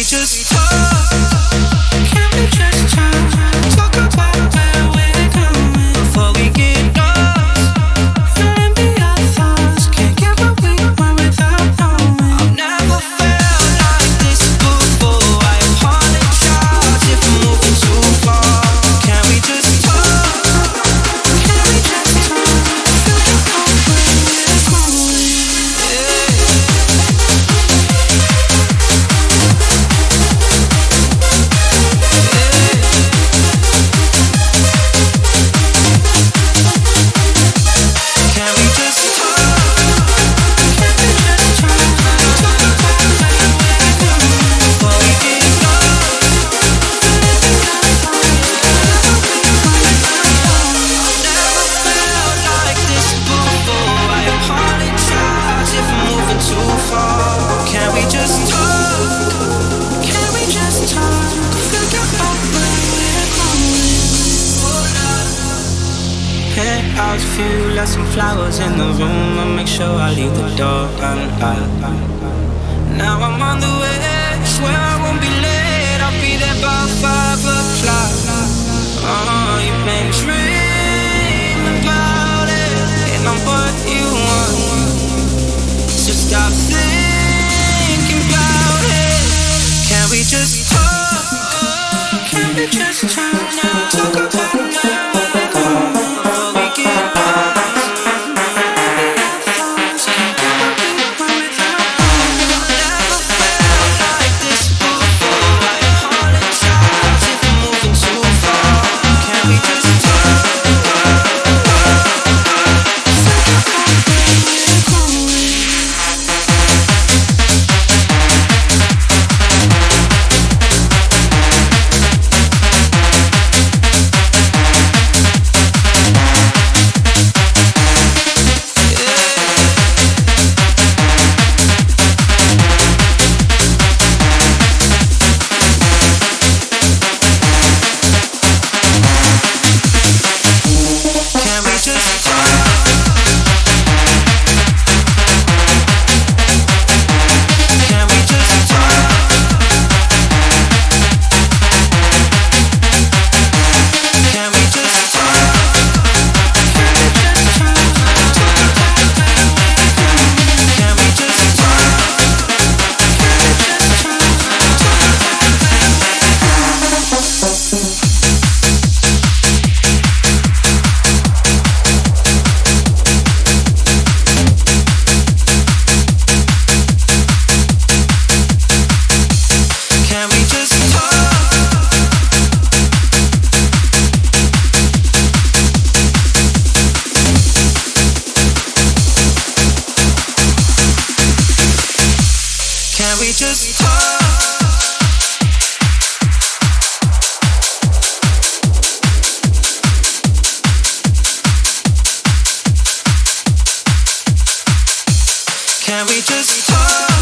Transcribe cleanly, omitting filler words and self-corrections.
we just talk? Can we just talk about where we're going before we get lost? And be our thoughts, can't get what we want without knowing. I've never felt like this before. I apologize if I'm moving too far. Can we just talk? Can we just talk? Think about where we're going. Out a few, left some flowers in the room. I make sure I leave the door unlocked. Now I'm on the way, swear I won't be late. I'll be there by 5 o'clock. Oh, you made me dream about it, and I'm what you want. So stop thinking about it. Can we just talk? Can we just talk now? Talk about now. Can we just talk? Can we just talk?